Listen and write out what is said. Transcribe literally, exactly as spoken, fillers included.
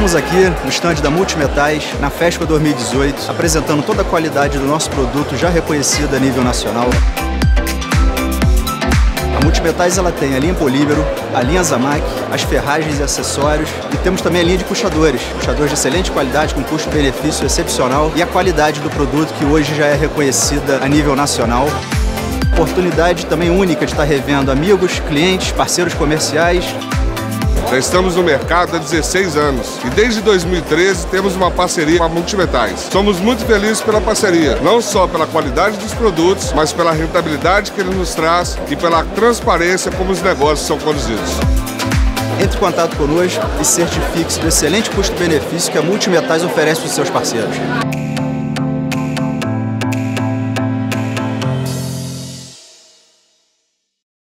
Estamos aqui no estande da Multimetais, na FESPA dois mil e dezoito, apresentando toda a qualidade do nosso produto já reconhecido a nível nacional. A Multimetais ela tem a linha Polímero, a linha Zamac, as ferragens e acessórios, e temos também a linha de puxadores, puxadores de excelente qualidade com custo-benefício excepcional e a qualidade do produto que hoje já é reconhecida a nível nacional. Oportunidade também única de estar revendo amigos, clientes, parceiros comerciais. Já estamos no mercado há dezesseis anos e desde dois mil e treze temos uma parceria com a Multimetais. Somos muito felizes pela parceria, não só pela qualidade dos produtos, mas pela rentabilidade que ele nos traz e pela transparência como os negócios são conduzidos. Entre em contato conosco e certifique-se do excelente custo-benefício que a Multimetais oferece para os seus parceiros.